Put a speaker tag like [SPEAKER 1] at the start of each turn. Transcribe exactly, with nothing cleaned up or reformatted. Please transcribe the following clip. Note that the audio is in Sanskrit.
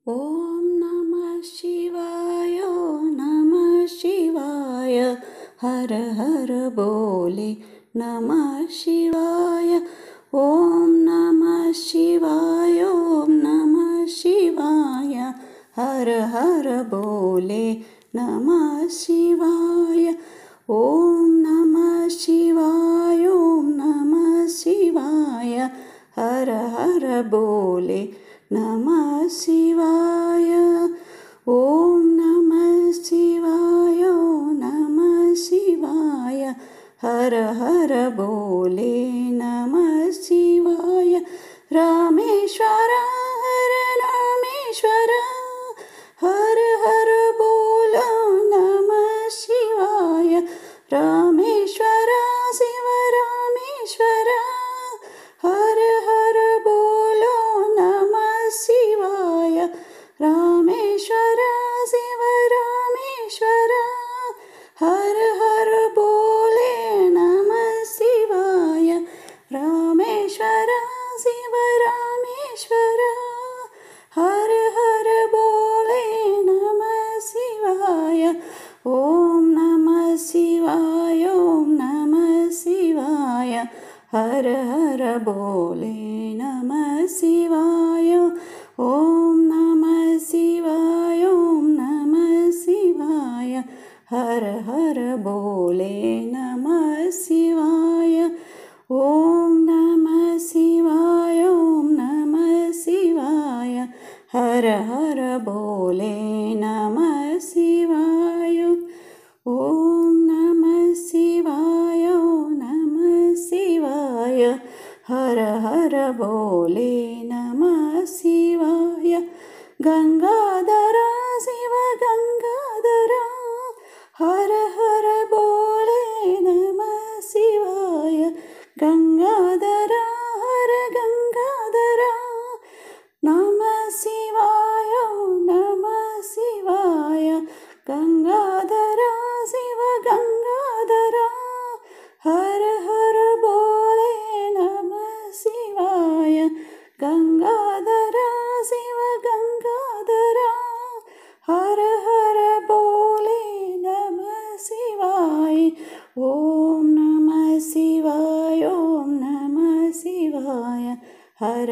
[SPEAKER 1] ॐ नमः शिवाय नमः शिवाय हर हर बोले नमः शिवाय। ॐ नमः शिवाय ॐ नमः शिवाय हर हर बोले नमः शिवाय। ॐ नमः शिवाय ॐ नमः शिवाय हर हर बोले नमः शिवाय। ॐ नमः शिवाय ॐ नमः शिवाय हर हर बोले नमः शिवाय। रामेश्वर हर रामेश्वर हर हर बोलो नमः शिवाय। रामेश्वर शिव रामेश्वर हर हर बोलो नमः शिवाय। रामेश्वर शिव रामेश्वर हर हर बोले नमः शिवाय। रामेश्वर शिव रामेश्वर हर हर बोले नमः शिवाय। ॐ नमः शिवाय ॐ नमः शिवाय हर हर बोले नमः शिवाय। ॐ नमः शिवाय ॐ नमः शिवाय हर हर बोले नमः शिवाय। ॐ नमः शिवाय ॐ नमः शिवाय हर हर बोले नमः शिवाय। ॐ नमः शिवाय ॐ नमः शिवाय हर हर बोले नमः शिवाय। गंगाधर शिव गंगाधर हर हर बोले नमः शिवाय। गंगाधर हर गंगाधर नमः शिवाय नमः शिवाय। गंगाधर शिव गंगाधर हर हर बोले नमः शिवाय। गंगाधर शिव गंगाधर हर हर बोले नमः शिवाय। ॐ नमः शिवाय ॐ नमः शिवाय हर